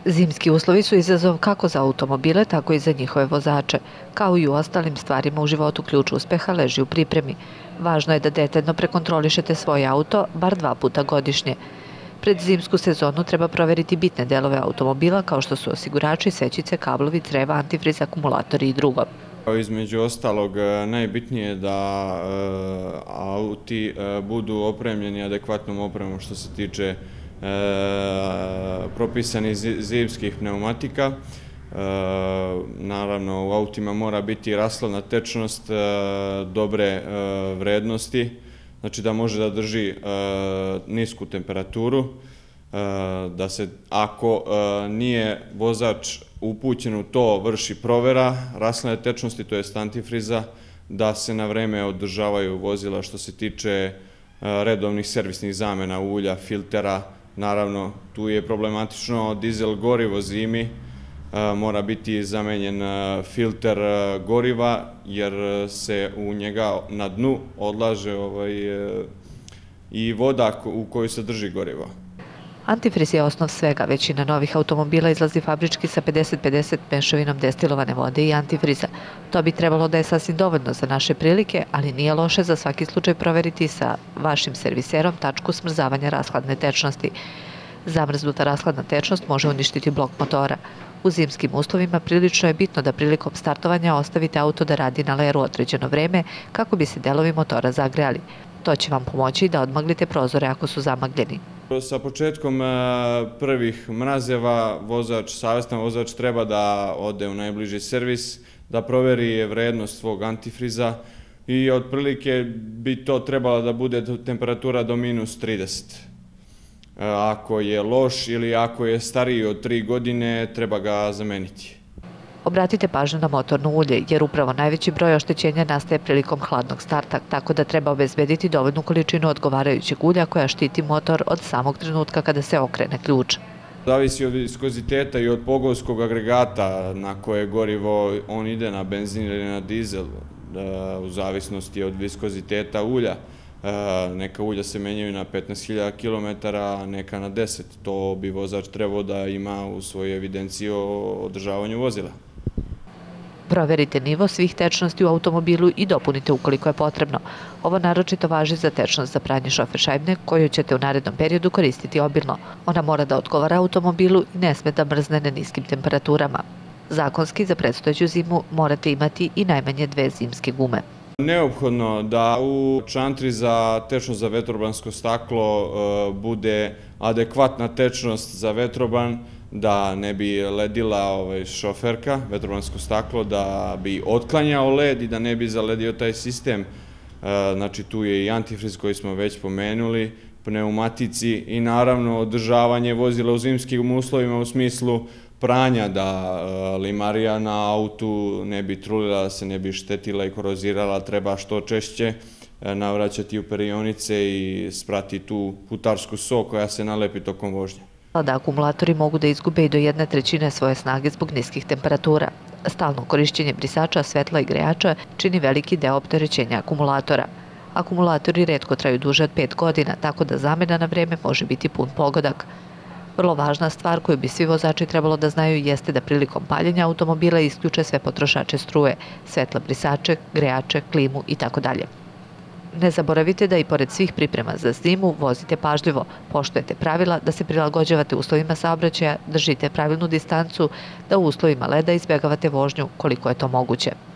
Zimski uslovi su izazov kako za automobile, tako i za njihove vozače. Kao i u ostalim stvarima u životu, ključ uspeha leži u pripremi. Važno je da detaljno prekontrolišete svoj auto bar 2 puta godišnje. Pred zimsku sezonu treba proveriti bitne delove automobila kao što su osigurači, svećice, kablovi, creva, antifriz, akumulatori i drugo. Između ostalog, najbitnije je da auti budu opremljeni adekvatnom opremom što se tiče propisanih zimskih pneumatika. Naravno, u autima mora biti rashladna tečnost dobre vrednosti, znači da može da drži nisku temperaturu, da se, ako nije vozač upućen u to, vrši provera rashladne tečnosti, to jest antifriza, da se na vreme održavaju vozila što se tiče redovnih servisnih zamena ulja, filtera. Naravno, tu je problematično dizel gorivo zimi, mora biti zamenjen filter goriva jer se u njega na dnu odlaže i voda u kojoj se drži gorivo. Antifriz je osnov svega. Većina novih automobila izlazi fabrički sa 50-50 mešavinom destilovane vode i antifriza. To bi trebalo da je sasvim dovoljno za naše prilike, ali nije loše za svaki slučaj proveriti sa vašim serviserom tačku smrzavanja rashladne tečnosti. Zamrznuta rashladna tečnost može uništiti blok motora. U zimskim uslovima prilično je bitno da prilikom startovanja ostavite auto da radi na leru određeno vreme kako bi se delovi motora zagrejali. To će vam pomoći da odmaglite prozore ako su zamagljeni. Sa početkom prvih mrazeva savestan vozač treba da ode u najbliži servis, da proveri vrednost svog antifriza i otprilike bi to trebala da bude temperatura do -30. Ako je loš ili ako je stariji od 3 godine, treba ga zameniti. Obratite pažnju na motorno ulje, jer upravo najveći broj oštećenja nastaje prilikom hladnog starta, tako da treba obezbediti dovoljnu količinu odgovarajućeg ulja koja štiti motor od samog trenutka kada se okrene ključ. Zavisi od viskoziteta i od pogonskog agregata na koje gorivo on ide, na benzin ili na dizel, u zavisnosti od viskoziteta ulja. Neka ulja se menjaju na 15.000 km, a neka na 10. To bi vozač trebao da ima u svojoj evidenciji o održavanju vozila. Proverite nivo svih tečnosti u automobilu i dopunite ukoliko je potrebno. Ovo naročito važi za tečnost za pranje šofer šajbne koju ćete u narednom periodu koristiti obilno. Ona mora da odgovara automobilu i ne sme da mrzne na niskim temperaturama. Zakonski za predstojeću zimu morate imati i najmanje 2 zimske gume. Neophodno da u čantri za tečnost za vetrobransko staklo bude adekvatna tečnost za vetroban, da ne bi ledila šoferka, vetrobransko staklo, da bi otklanjao led i da ne bi zaledio taj sistem. Znači tu je i antifriz koji smo već pomenuli, pneumatici i naravno održavanje vozila u zimskim uslovima u smislu pranja, da limarija na autu ne bi trulila, da se ne bi štetila i korozirala, treba što češće navraćati u perionice i sprati tu putarsku so koja se nalepi tokom vožnje. Da akumulatori mogu da izgube i do 1/3 svoje snage zbog niskih temperatura. Stalno korišćenje brisača, svetla i grejača čini veliki deo opterećenja akumulatora. Akumulatori retko traju duže od 5 godina, tako da zamena na vreme može biti pun pogodak. Vrlo važna stvar koju bi svi vozači trebalo da znaju jeste da prilikom paljenja automobila isključe sve potrošače struje, svetla brisače, grejače, klimu itd. Ne zaboravite da i pored svih priprema za zimu vozite pažljivo, poštujete pravila, da se prilagođavate uslovima saobraćaja, držite pravilnu distancu, da u uslovima leda izbjegavate vožnju koliko je to moguće.